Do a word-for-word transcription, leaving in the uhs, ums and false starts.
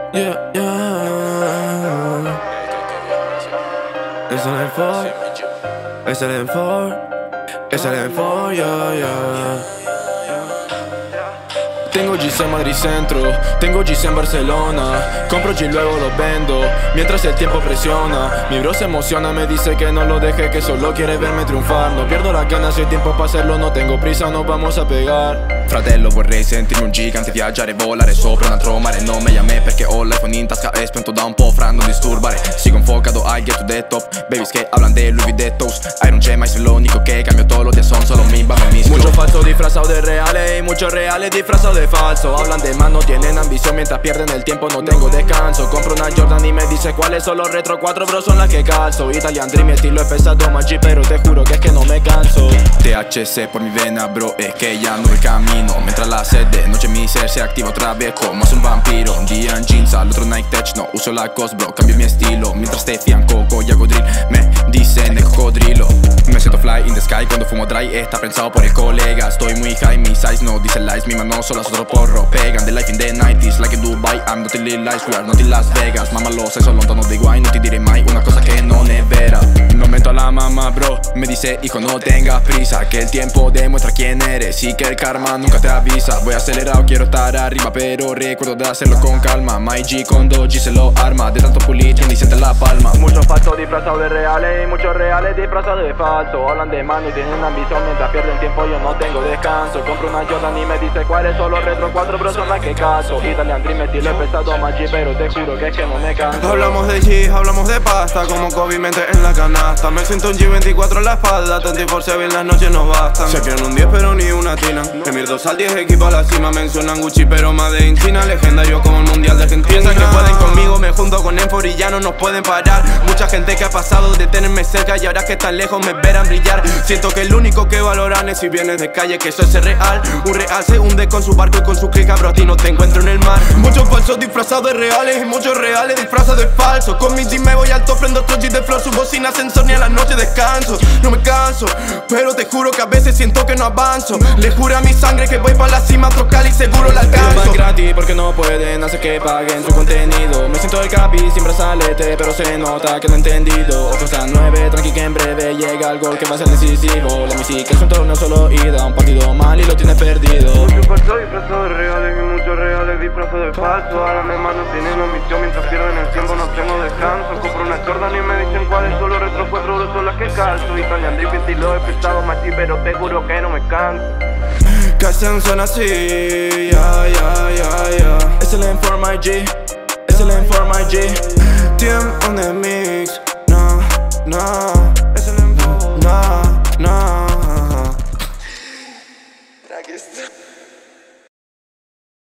Yeah, yeah. Es el enfor, es el enfor, es el enfor, yeah, yeah. Tengo G's en Madrid Centro, tengo G's en Barcelona. Compro G y luego los vendo, mientras el tiempo presiona. Mi bro se emociona, me dice que no lo deje, que solo quiere verme triunfar. No pierdo las ganas, hay tiempo para hacerlo, no tengo prisa, nos vamos a pegar. Fratello, vorrei sentirmi un gigante, viaggiare, volare sopra un altro mare. Non mi chiami perché ho l'iPhone in tasca e spento da un po' fra non disturbare. Sigo enfocato al get to the top, babies que hablan de Louis Vuitton. Iron Gem, es lo único que cambio todos los días, son solo mi bajo mis club. Mucho falso disfrazado de reales y muchos reales disfrazados de falso. Hablan de más, no tienen ambición, mientras pierden el tiempo no tengo descanso. Compro una Jordan y me dice cuáles son los retro, cuatro bros son las que calzo. Italian Dream, mi estilo es pesado, más G, pero te juro que es que no me canso. T H C por mi vena, bro, es que ya no el camino. Mientras la sed de noche mi ser se activa otra vez como es un vampiro. Un día en jeans, al otro Nike Tech, no uso la cos, bro, cambio mi estilo. Mientras te fian coco y hago drill, me dicen de cocodrilo. Me siento fly in the sky cuando fumo dry, está pensado por el colega. Estoy muy high, mi size no dice lies, mi mano solo otro porro. Pegan the life in the nineties, like in Dubai, I'm not in Lil Lies, we are not in Las Vegas. Mamma lo sai, solo non dico ai, non ti direi mai una cosa que no es vera. No mento a la mamá, bro, me dice hijo no tengas prisa, que el tiempo demuestra quién eres y que el karma nunca te avisa. Voy acelerado, quiero estar arriba, pero recuerdo de hacerlo con calma. My G con dos G se lo arma, de tanto pulir y siente la palma. Muchos falsos disfrazados de reales y muchos reales disfrazados de falso. Hablan de mano y tienen ambición, mientras pierden tiempo yo no tengo descanso. Compro una Jordan y me dice cuáles son los retro, cuatro bros son las que caso. Italian Dream, estilo es pesado, más G, pero te juro que es que no me canso. Hablamos de G, hablamos de pasta, como Kobe mente en la canasta. Me siento un G veinticuatro en la espalda, veinticuatro siete en las noches no bastan. Se quieren un diez pero ni una tina, Emir dos al diez, equipo a la cima. Mencionan Gucci pero más de China, legendario como el mundial de Argentina. Piensan que pueden conmigo, me junto con Enfor y ya no nos pueden parar. Mucha gente que ha pasado de tenerme cerca y ahora que están lejos me verán brillar. Siento que el único que valoran es si vienes de calle, que eso es real. Un real se hunde con su barco y con su clica, pero a ti no te encuentro en el mar. Muchos falsos disfrazados de reales y muchos reales disfrazados de falsos. Con mi G me voy alto, prendo otro G de flor, su bocina, sensor, ni a la noche descanso. No me canso, pero te juro que a veces siento que no avanzo. Le juro a mi sangre que voy para la cima, trocar y seguro la alcanzo. Más gratis porque no pueden hacer que paguen su contenido. Me siento el capi sin brazalete, pero se nota que no he entendido. Ojos a nueve, tranqui que en breve llega el gol que va a ser decisivo. La música es un torneo solo ida, un partido mal y lo tienes perdido. Muchos falsos disfrazados de reales y muchos reales disfrazados de falsos. Ahora mis manos tienen ambición, mientras pierden el tiempo no tengo descanso. Compro una Jordan y me dicen cuáles son los retro, cuatro bros son las que calzo. Italian Dream, estilo es pesado, más G, pero te juro que no me canso. Que hacen son así, ya, ya, ya, ya. Es el enfor, my G, es el enfor, my G. Tiempo on the mix, no, no. Es el enfor, no, no. Aquí está.